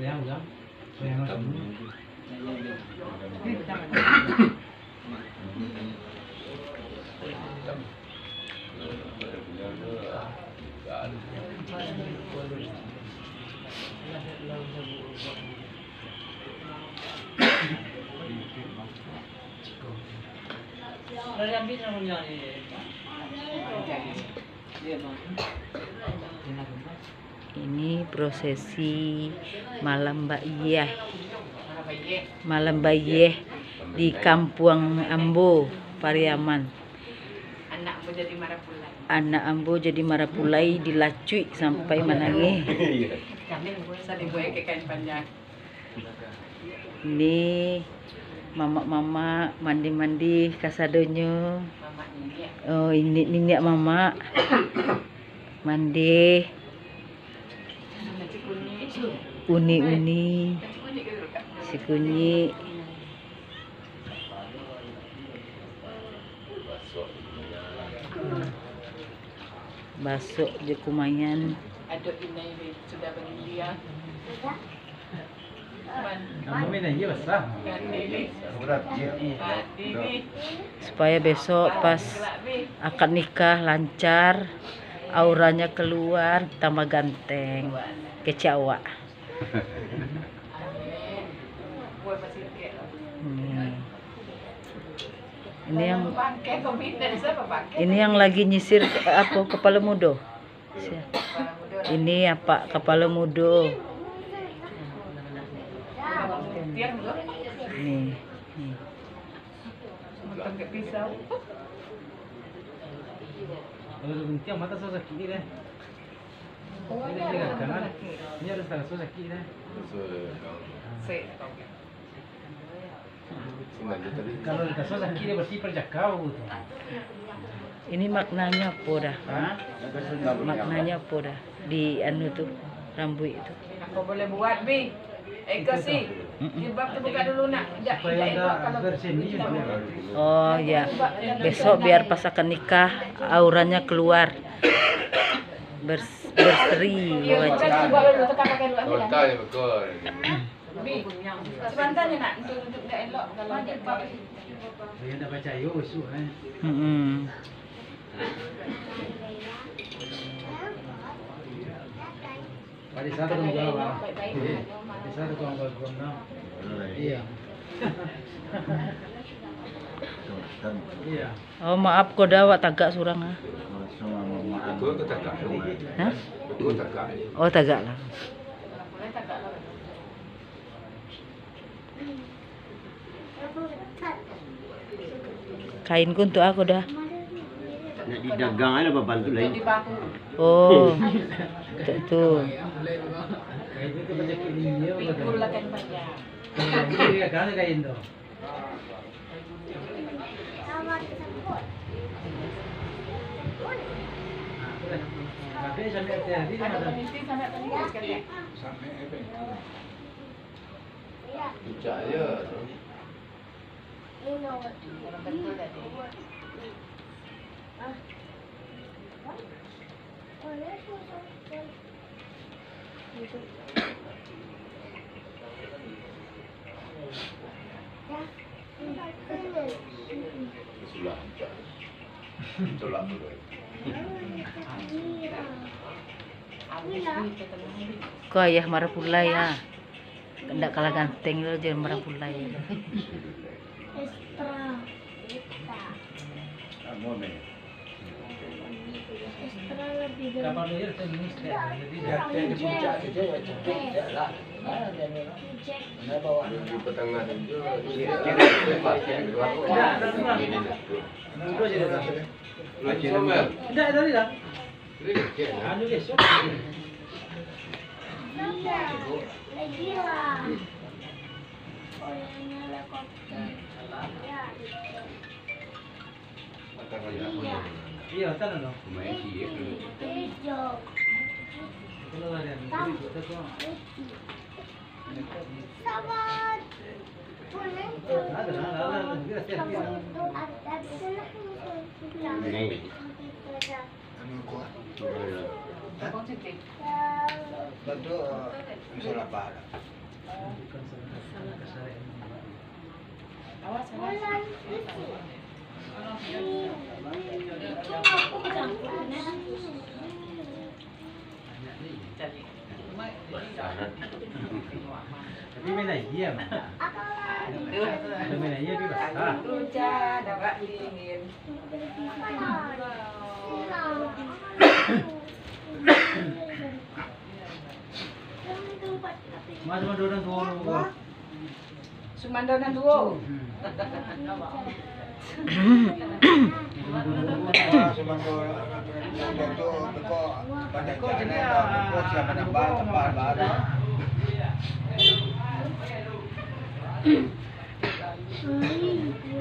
Ini prosesi malam Baiyeh. Malam Baiyeh di Kampung Ambo, Pariaman. Anak Ambo jadi marapulai dilacui sampai menangis. Ini mama mandi kasadonyo. Oh, ini nenek mama mandi. Uni si kunyi. Basok je kumayan. Aduk ini sudah bagi dia. Supaya besok pas akad nikah lancar, auranya keluar, tambah ganteng, kecewa. Ini yang lagi nyisir apa kepala mudo. Ini apa kepala mudo. Nih. Kalau gunting mata saya sakit deh. Ini harus tak sakit deh. Kalau dikasih sakit dia bersih perjakau. Ini maknanya apa dah? Maknanya apa dah? Di anu tuh rambut itu. Kau boleh buat bi. Sih. Jilbab tu buka dulu nak. Oh ya. Besok biar pas akan nikah auranya keluar. Berseri wajah. Sebenarnya nak untuk dah elok kalau jilbab. Dia dah baca yo isu Pada satu tunggu Pada satu tunggu Iya. Iya. Oh maaf kau dah awak tagak surang ah. Hah? Oh tagak lah. Kain ku untuk aku dah. Nak didagang ada apa bantu lain. Oh. Tu. Kain itu banyak ini ya. Pikul lah kan banyak. Ini kan kain tu. Sampai hati Ada peniti sampai peniti sekali. Percaya. Sudah. Tolak dulu. Kau ayah marapulai ya. Ndak kalah ganteng lo jangan marapulai. Kapal dia tenis dia. Jadi dia di puncak saja ya cantik lah. Mana bawa Di pertengahan itu. Dua jadi dah. Tidak tadi dah. Anu dia sok. Lagi lah. Orangnya helikopter. Iya, tanah dong. Hijau. Kalau ada yang Sabar. Ini. Kau cantik. Betul. Salah pahala. Awas, awas. Bulan itu. Itu aku campurnya. Tapi main lagi ya, Mak. Ada main lagi tapi basah. Hujan, dapat dingin. Cuma dua orang tua lu. Sumandonan duo. Semangko pada jana siapa nambah tempat baru. Hmm.